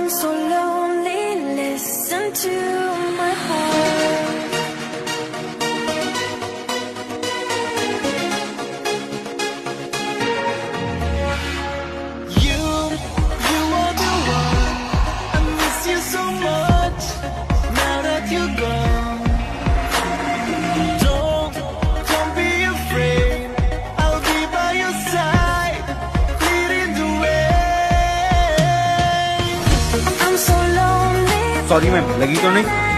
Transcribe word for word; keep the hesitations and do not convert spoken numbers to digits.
I'm so lonely, listen to my heart. You, you are the one. I miss you so much. Now that you're gone. Don't, don't be afraid. I'll be by your side, leading the way. I'm so lonely. Sorry ma'am, लगी तो नहीं?